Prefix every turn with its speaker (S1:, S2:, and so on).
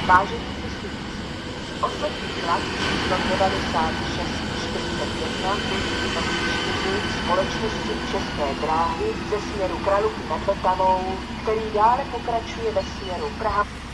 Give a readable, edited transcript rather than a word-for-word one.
S1: Vážení cestující, poslední vlak číslo 9641 společnosti České dráhy ze směru Kralupy nad Vltavou, který dále pokračuje ve směru Praha.